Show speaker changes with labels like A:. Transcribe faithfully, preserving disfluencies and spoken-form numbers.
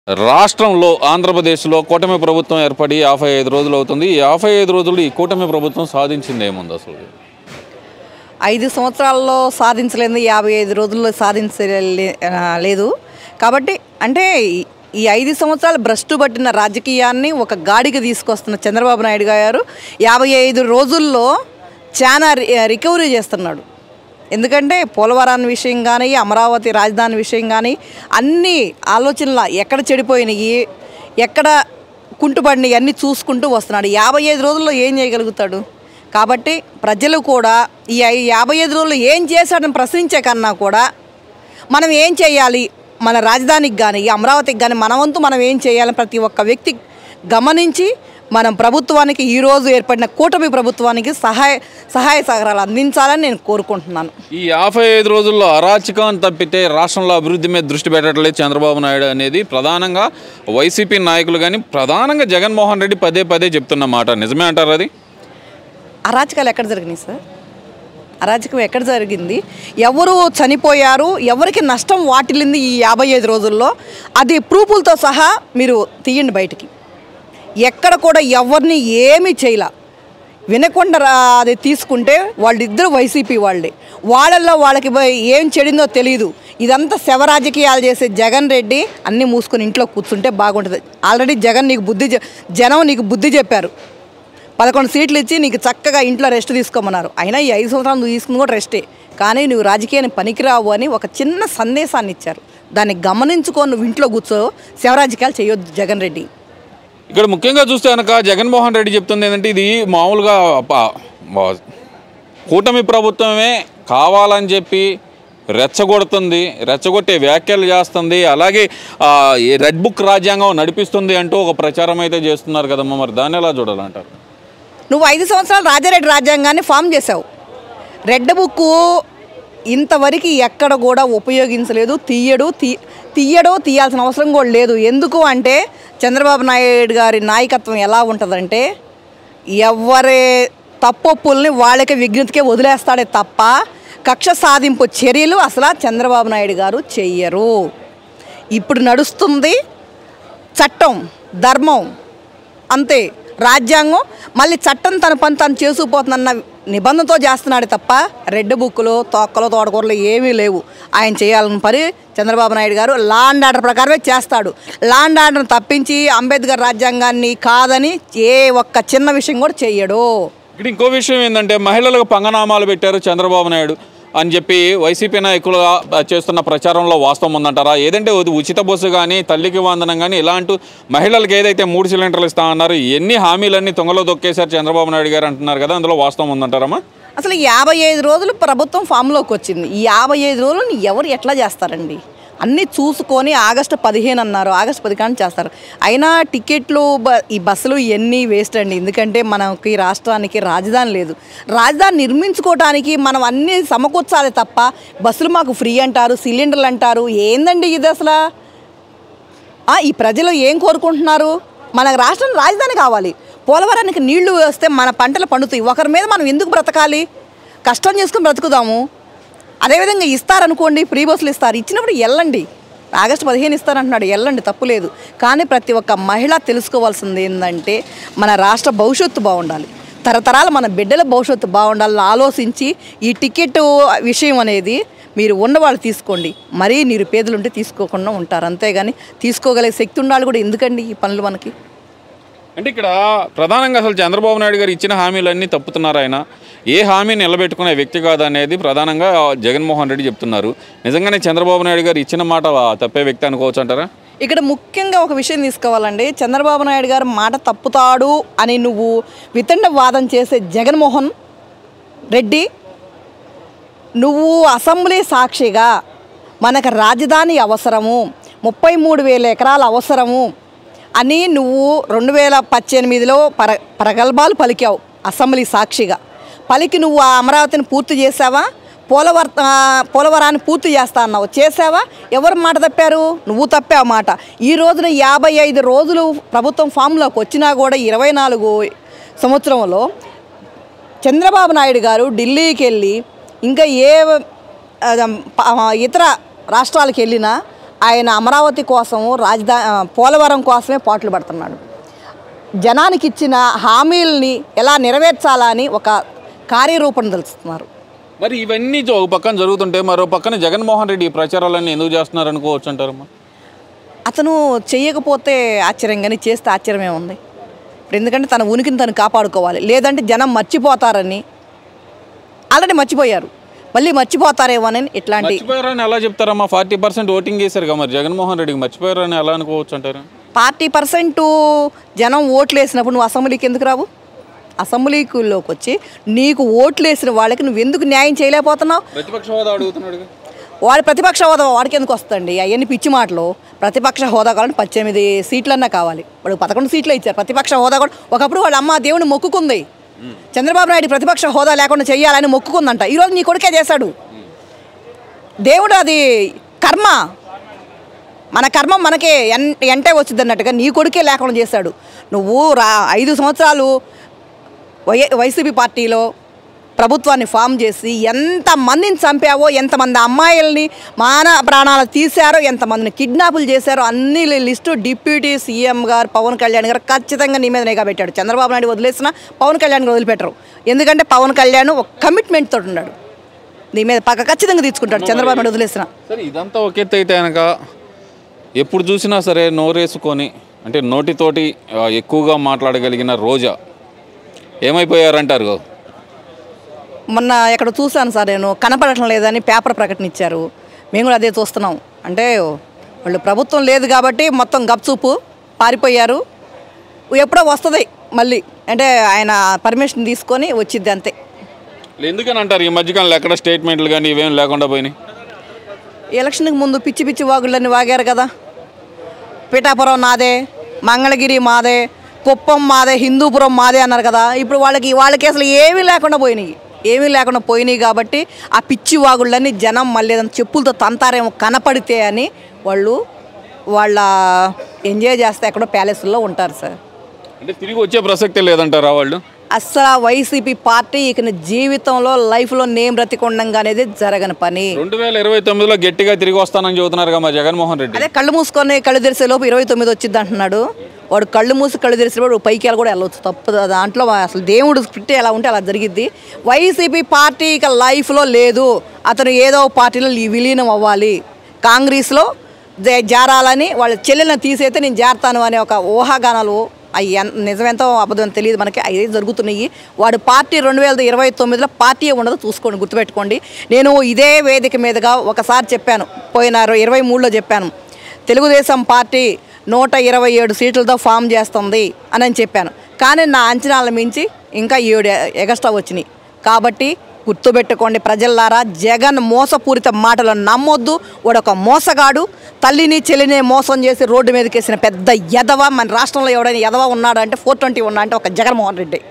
A: రాష్ట్రంలో ఆంధ్రప్రదేశ్లో కూటమి ప్రభుత్వం ఏర్పడి యాభై ఐదు రోజులు అవుతుంది. ఈ యాభై ఐదు రోజులు ఈ కూటమి ప్రభుత్వం సాధించింది ఏముంది అసలు?
B: ఐదు సంవత్సరాల్లో సాధించలేదు, యాభై ఐదు రోజుల్లో సాధించలే లేదు. కాబట్టి అంటే ఈ ఐదు సంవత్సరాలు భ్రష్టు పట్టిన రాజకీయాన్ని ఒక గాడికి తీసుకొస్తున్న చంద్రబాబు నాయుడు గారు యాభై ఐదు రోజుల్లో చాలా రికవరీ చేస్తున్నాడు. ఎందుకంటే పోలవరం విషయం కానీ, అమరావతి రాజధాని విషయం కానీ అన్ని ఆలోచనలు ఎక్కడ చెడిపోయినాయి, ఎక్కడ కుంటుపడినాయి అన్నీ చూసుకుంటూ వస్తున్నాడు. యాభై ఐదు రోజుల్లో ఏం చేయగలుగుతాడు? కాబట్టి ప్రజలు కూడా ఈ యాభై ఐదు రోజుల్లో ఏం చేశాడని ప్రశ్నించే కన్నా కూడా మనం ఏం చేయాలి, మన రాజధానికి కానీ అమరావతికి కానీ మన వంతు మనం ఏం చేయాలని ప్రతి ఒక్క వ్యక్తి గమనించి మనం ప్రభుత్వానికి ఈరోజు ఏర్పడిన కూటమి ప్రభుత్వానికి సహాయ సహాయ సహకారాలు అందించాలని నేను కోరుకుంటున్నాను.
A: ఈ యాభై ఐదు రోజుల్లో అరాచకం తప్పితే రాష్ట్రంలో అభివృద్ధి మీద దృష్టి పెట్టట్లేదు చంద్రబాబు నాయుడు అనేది ప్రధానంగా వైసీపీ నాయకులు కానీ ప్రధానంగా జగన్మోహన్ రెడ్డి పదే పదే చెప్తున్న మాట. నిజమే అంటారు? అది
B: అరాచకాలు ఎక్కడ జరిగినాయి సార్? అరాచకం ఎక్కడ జరిగింది? ఎవరు చనిపోయారు, ఎవరికి నష్టం వాటిల్లింది ఈ యాభై ఐదు రోజుల్లో? అది ప్రూఫులతో సహా మీరు తీయండి బయటికి. ఎక్కడ కూడా ఎవరిని ఏమీ చేయలే. వినకుండా అది తీసుకుంటే వాళ్ళిద్దరు వైసీపీ వాళ్ళే. వాళ్ళల్లో వాళ్ళకి ఏం చెడిందో తెలియదు. ఇదంతా శవ రాజకీయాలు చేసే జగన్ రెడ్డి అన్నీ మూసుకొని ఇంట్లో కూర్చుంటే బాగుంటుంది. ఆల్రెడీ జగన్ నీకు బుద్ధి జనం నీకు బుద్ధి చెప్పారు. పదకొండు సీట్లు ఇచ్చి నీకు చక్కగా ఇంట్లో రెస్ట్ తీసుకోమన్నారు. అయినా ఈ ఐదు సంవత్సరాలు నువ్వు తీసుకుని కూడా రెస్టే, కానీ నువ్వు రాజకీయాన్ని పనికిరావు అని ఒక చిన్న సందేశాన్ని ఇచ్చారు. దాన్ని గమనించుకొని నువ్వు ఇంట్లో కూర్చో, శవ రాజకీయాలు చేయొద్దు జగన్ రెడ్డి.
A: ఇక్కడ ముఖ్యంగా చూస్తే కనుక జగన్మోహన్ రెడ్డి చెప్తుంది ఏంటంటే ఇది మామూలుగా కూటమి ప్రభుత్వమే కావాలని చెప్పి రెచ్చగొడుతుంది, రెచ్చగొట్టే వ్యాఖ్యలు చేస్తుంది, అలాగే రెడ్ బుక్ రాజ్యాంగం నడిపిస్తుంది అంటూ ఒక ప్రచారం అయితే చేస్తున్నారు కదమ్మా. మరి దాన్ని ఎలా చూడాలంటారు?
B: నువ్వు ఐదు సంవత్సరాలు రాజారెడ్డి రాజ్యాంగాన్ని ఫామ్ చేసావు. రెడ్ బుక్ ఇంతవరకు ఎక్కడ కూడా ఉపయోగించలేదు, తీయడు తీ తీయడో తీయాల్సిన అవసరం కూడా లేదు. ఎందుకు అంటే చంద్రబాబు నాయుడు గారి నాయకత్వం ఎలా ఉంటుందంటే ఎవరి తప్పొప్పుల్ని వాళ్ళకి విజ్ఞతకే వదిలేస్తాడే తప్ప కక్ష సాధింపు చర్యలు అసలు చంద్రబాబు నాయుడు గారు చెయ్యరు. ఇప్పుడు నడుస్తుంది చట్టం, ధర్మం, అంతే. రాజ్యాంగం మళ్ళీ చట్టం తన పని తను చేసుకుపోతుందన్న నిబంధనతో చేస్తున్నాడు తప్ప రెడ్ బుక్లు, తొక్కలు, తోటకూరలు ఏమీ లేవు. ఆయన చేయాలని పని చంద్రబాబు నాయుడు గారు లా అండ్ ఆర్డర్ ప్రకారమే చేస్తాడు. లా అండ్ ఆర్డర్ని తప్పించి అంబేద్కర్ రాజ్యాంగాన్ని కాదని ఏ ఒక్క చిన్న విషయం కూడా చెయ్యడు.
A: ఇక్కడ ఇంకో విషయం ఏంటంటే మహిళలకు పంగనామాలు పెట్టారు చంద్రబాబు నాయుడు అని చెప్పి వైసీపీ నాయకులు చేస్తున్న ప్రచారంలో వాస్తవం ఉందంటారా? ఏదంటే ఉచిత బస్సు కానీ, తల్లికి వందనం కానీ ఇలాంటి మహిళలకు ఏదైతే మూడు సిలిండర్లు ఇస్తామన్నారు ఎన్ని హామీలన్నీ తొంగలో దొక్కేశారు చంద్రబాబు నాయుడు గారు అంటున్నారు కదా, అందులో వాస్తవం ఉందంటారమ్మా?
B: అసలు యాభై ఐదు రోజులు ప్రభుత్వం ఫామ్లోకి వచ్చింది. ఈ యాభై ఐదు రోజులు ఎవరు ఎట్లా చేస్తారండి? అన్నీ చూసుకొని ఆగస్టు పదిహేను అన్నారు, ఆగస్టు పదిహేను చేస్తారు. అయినా టికెట్లు ఈ బస్సులు ఇవన్నీ వేస్ట్ అండి. ఎందుకంటే మనకి రాష్ట్రానికి రాజధాని లేదు. రాజధాని నిర్మించుకోవడానికి మనం అన్నీ సమకూర్చాలి తప్ప బస్సులు మాకు ఫ్రీ అంటారు, సిలిండర్లు అంటారు. ఏందండి ఇది అసలు? ఈ ప్రజలు ఏం కోరుకుంటున్నారు? మనకు రాష్ట్రం రాజధాని కావాలి. పోలవరానికి నీళ్లు వస్తే మన పంటలు పండుతాయి. ఒకరి మీద మనం ఎందుకు బ్రతకాలి? కష్టం చేసుకుని బ్రతుకుదాము. అదేవిధంగా ఇస్తారనుకోండి, ఫ్రీ బస్సులు ఇస్తారు, ఇచ్చినప్పుడు వెళ్ళండి. ఆగస్టు పదిహేను ఇస్తారంటున్నాడు, వెళ్ళండి, తప్పులేదు. కానీ ప్రతి ఒక్క మహిళ తెలుసుకోవాల్సింది ఏంటంటే మన రాష్ట్ర భవిష్యత్తు బాగుండాలి, తరతరాలు మన బిడ్డల భవిష్యత్తు బాగుండాలని ఆలోచించి ఈ టికెట్ విషయం అనేది మీరు ఉన్నవాళ్ళు తీసుకోండి. మరీ నిరుపేదలు ఉంటే తీసుకోకుండా ఉంటారు. అంతేగాని తీసుకోగలిగే శక్తి ఉండాలి కూడా. ఎందుకండి ఈ పనులు మనకి?
A: అంటే ఇక్కడ ప్రధానంగా అసలు చంద్రబాబు నాయుడు గారు ఇచ్చిన హామీలన్నీ తప్పుతున్నారు. ఆయన ఏ హామీ నిలబెట్టుకునే వ్యక్తి కాదు అనేది ప్రధానంగా జగన్మోహన్ రెడ్డి చెప్తున్నారు. నిజంగానే చంద్రబాబు నాయుడు గారు ఇచ్చిన మాట తప్పే వ్యక్తి అనుకోవచ్చు అంటారా?
B: ఇక్కడ ముఖ్యంగా ఒక విషయం తీసుకోవాలండి. చంద్రబాబు నాయుడు గారు మాట తప్పుతాడు అని నువ్వు వితండ వాదం చేసే జగన్మోహన్ రెడ్డి, నువ్వు అసెంబ్లీ సాక్షిగా మనకు రాజధాని అవసరము, ముప్పై మూడు వేల ఎకరాల అవసరము అని నువ్వు రెండు వేల పద్దెనిమిదిలో పర ప్రగల్భాలు పలికావు. అసెంబ్లీ సాక్షిగా పలికి నువ్వు ఆ అమరావతిని పూర్తి చేసావా? పోలవర పోలవరాన్ని పూర్తి చేస్తా అన్నావు, చేసావా? ఎవరు మాట తప్పారు? నువ్వు తప్పావు మాట. ఈ రోజున యాభై ఐదు రోజులు ప్రభుత్వం ఫామ్లోకి వచ్చినా కూడా ఇరవై నాలుగు సంవత్సరంలో చంద్రబాబు నాయుడు గారు ఢిల్లీకి వెళ్ళి ఇంకా ఏ ఇతర రాష్ట్రాలకు వెళ్ళినా ఆయన అమరావతి కోసం రాజధా పోలవరం కోసమే పాటలు పడుతున్నాడు. జనానికి ఇచ్చిన హామీలని ఎలా నెరవేర్చాలని ఒక కార్యరూపణ తెలుస్తున్నారు.
A: మరి ఇవన్నీ ఒక పక్కన జరుగుతుంటే మరో పక్కన జగన్మోహన్ రెడ్డి ఈ ప్రచారాలన్నీ ఎందుకు చేస్తున్నారు అనుకోవచ్చు అంటారమ్మా?
B: అతను చెయ్యకపోతే ఆశ్చర్యం, కానీ చేస్తే ఆశ్చర్యమే ఉంది. ఇప్పుడు ఎందుకంటే తన ఉనికిని తను కాపాడుకోవాలి, లేదంటే జనం మర్చిపోతారని. ఆల్రెడీ మర్చిపోయారు, మళ్ళీ మర్చిపోతారేమోనని ఇట్లాంటి.
A: మర్చిపోయారని ఎలా చెప్తారమ్మా? ఫార్టీ పర్సెంట్ ఓటింగ్ చేశారు కదా మరి జగన్మోహన్ రెడ్డికి, మర్చిపోయారని ఎలా అనుకోవచ్చు అంటారు?
B: పార్టీ పర్సెంట్ జనం ఓట్లు వేసినప్పుడు నువ్వు అసెంబ్లీకి ఎందుకు రావు? అసెంబ్లీలోకి వచ్చి నీకు ఓట్లు వేసిన వాళ్ళకి నువ్వు ఎందుకు న్యాయం చేయలేకపోతున్నావు?
A: ప్రతిపక్ష హోదా అడుగుతున్నాడు.
B: వాడు ప్రతిపక్ష హోదా వాడికి ఎందుకు వస్తుందండి? అవన్నీ పిచ్చి మాటలు. ప్రతిపక్ష హోదా కావాలంటే పద్దెనిమిది సీట్లన్నా కావాలి. వాడు పదకొండు సీట్లు ఇచ్చారు. ప్రతిపక్ష హోదా కూడా ఒకప్పుడు వాళ్ళ అమ్మ దేవుని మొక్కుకుంది, చంద్రబాబు నాయుడు ప్రతిపక్ష హోదా లేకుండా చెయ్యాలని మొక్కుకుందంట. ఈరోజు నీ కొడుకే చేశాడు. దేవుడు అది కర్మ, మన కర్మ మనకే ఎన్ ఎంటే వచ్చింది అన్నట్టుగా నీ కొడుకే లేకుండా చేశాడు. నువ్వు రా ఐదు సంవత్సరాలు వై వైసీపీ పార్టీలో ప్రభుత్వాన్ని ఫామ్ చేసి ఎంతమందిని చంపావో, ఎంతమంది అమ్మాయిల్ని మాన ప్రాణాలు తీశారో, ఎంతమందిని కిడ్నాపులు చేశారో అన్ని లిస్టు డిప్యూటీ సీఎం గారు పవన్ కళ్యాణ్ గారు ఖచ్చితంగా నీ మీద నిఘా పెట్టాడు. చంద్రబాబు నాయుడు వదిలేసిన పవన్ కళ్యాణ్ గారు వదిలిపెట్టరు. ఎందుకంటే పవన్ కళ్యాణ్ ఒక కమిట్మెంట్ తోటి ఉన్నాడు, నీ మీద పక్క ఖచ్చితంగా తీసుకుంటాడు చంద్రబాబు నాయుడు వదిలేసిన.
A: సరే, ఇదంతా ఒక ఎత్తు అయితే కనుక ఎప్పుడు చూసినా సరే నోరేసుకొని అంటే నోటితోటి ఎక్కువగా మాట్లాడగలిగిన రోజా ఏమైపోయారంటారు?
B: మొన్న ఎక్కడ చూశాను సార్, నేను కనపడటం లేదని పేపర్ ప్రకటన ఇచ్చారు. మేము కూడా అదే చూస్తున్నాం. అంటే వాళ్ళు ప్రభుత్వం లేదు కాబట్టి మొత్తం గప్చూపు పారిపోయారు. ఎప్పుడో వస్తుంది మళ్ళీ, అంటే ఆయన పర్మిషన్ తీసుకొని వచ్చిద్ది అంతే.
A: ఎందుకని అంటారు ఈ మధ్యకాలంలో ఎక్కడ స్టేట్మెంట్లు కానీ ఇవేం లేకుండా పోయినాయి?
B: ఎలక్షన్కి ముందు పిచ్చి పిచ్చి వాగుళ్ళని వాగారు కదా. పిఠాపురం నాదే, మంగళగిరి మాదే, కుప్పం మాదే, హిందూపురం మాదే అన్నారు కదా. ఇప్పుడు వాళ్ళకి వాళ్ళకి అసలు ఏమీ లేకుండా పోయినాయి, ఏమీ లేకుండా పోయినాయి కాబట్టి ఆ పిచ్చి వాగుళ్ళని జనం మళ్ళీ ఏదైనా చెప్పులతో తంతారేమో కనపడితే అని వాళ్ళు వాళ్ళ ఎంజాయ్ చేస్తే ఎక్కడో ప్యాలెస్లో ఉంటారు సార్.
A: అంటే తిరిగి వచ్చే ప్రసక్తే లేదంటారా వాళ్ళు?
B: అస్సలు వైసీపీ పార్టీ ఇక జీవితంలో లైఫ్లో నేమ్ బ్రతికొండంగా అనేది జరగని పని.
A: రెండు వేల ఇరవై తొమ్మిదిలో గట్టిగా తిరిగి వస్తానని చెబుతున్నారు కదా జగన్మోహన్ రెడ్డి.
B: అదే కళ్ళు మూసుకొని కళ్ళు తెరిసే లోపు ఇరవై తొమ్మిది వచ్చింది అంటున్నాడు. వాడు కళ్ళు మూసి కళ్ళు తెరిసేవాడు పైకి వెళ్ళి కూడా వెళ్ళవచ్చు, తప్పు దాంట్లో. అసలు దేవుడు స్క్రిప్ట్ ఎలా ఉంటే అలా జరిగిద్ది. వైసీపీ పార్టీ ఇక లైఫ్లో లేదు. అతను ఏదో పార్టీలో విలీనం అవ్వాలి, కాంగ్రెస్లో జారాలని వాళ్ళ చెల్లెలను తీసైతే నేను జారుతాను అనే ఒక ఊహాగానాలు అవి నిజమెంతో అబద్ధం తెలియదు మనకి, అవి జరుగుతున్నాయి. వాడు పార్టీ రెండు వేల ఇరవై తొమ్మిదిలో పార్టీ ఉండదు, చూసుకోండి, గుర్తుపెట్టుకోండి. నేను ఇదే వేదిక మీదుగా ఒకసారి చెప్పాను, పోయిన ఇరవై మూడులో చెప్పాను, తెలుగుదేశం పార్టీ నూట ఇరవై ఏడు సీట్లతో ఫామ్ చేస్తుంది అని అని చెప్పాను. కానీ నా అంచనాల మించి ఇంకా ఏడు ఎగస్ట్రా వచ్చినాయి. కాబట్టి గుర్తుపెట్టుకోండి ప్రజల్లారా, జగన్ మోసపూరిత మాటలు నమ్మొద్దు. వాడు ఒక మోసగాడు, తల్లిని చెల్లిని మోసం చేసి రోడ్డు మీదకేసిన పెద్ద ఎదవ. మన రాష్ట్రంలో ఎవడైనా ఎదవ ఉన్నాడు అంటే ఫోర్ ట్వంటీ ఉన్నా అంటే ఒక జగన్మోహన్ రెడ్డి.